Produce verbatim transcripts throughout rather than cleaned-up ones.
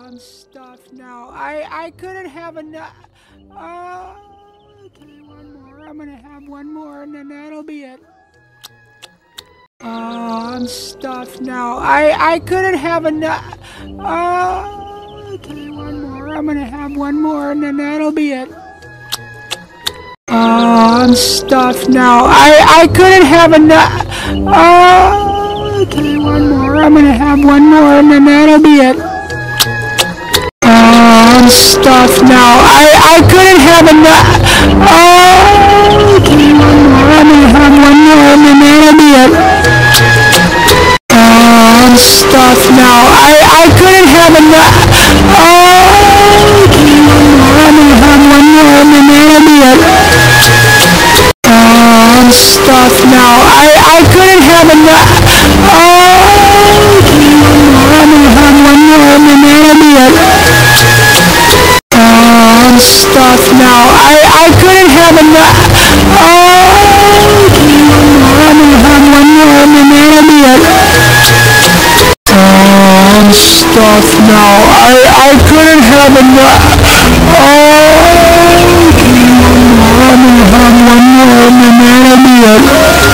I'm stuffed now. I I couldn't have enough. Uh, okay, one more. I'm gonna have one more, and then that'll be it. Oh, I'm stuffed now. I I couldn't have enough. Uh, okay, one more. I'm gonna have one more, and then that'll be it. Oh, I'm stuffed now. I I couldn't have enough. Uh, okay, one more. I'm gonna have one more, and then that'll be it. Oh, I'm stuffed now. I I couldn't have enough. Oh, okay, one more. I'm gonna have one more, and then that'll be it. Oh, I'm stuffed now. I I couldn't have enough. Oh, okay, one more. I'm gonna have one more, and then that'll be it. Oh, I'm stuffed now. I I couldn't have enough. Oh, okay, one more. I'm gonna have one more, and then that'll be it. Oh, I'm stuffed now. I I couldn't have enough. Oh, okay, one more. I'm gonna have one more, and then that'll be it. Oh, I'm stuffed now. I I couldn't have enough. Oh, okay, one more. I'm gonna have one more, and then that'll be it.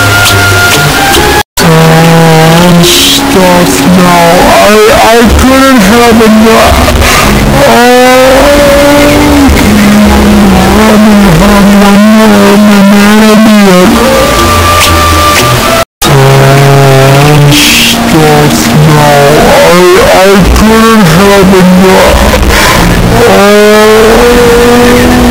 Oh, I'm stuffed now. I I couldn't have enough. Oh, okay, one more. I'm gonna have one more, and then that'll be it. I'm stuffed now. I I couldn't have enough. Oh.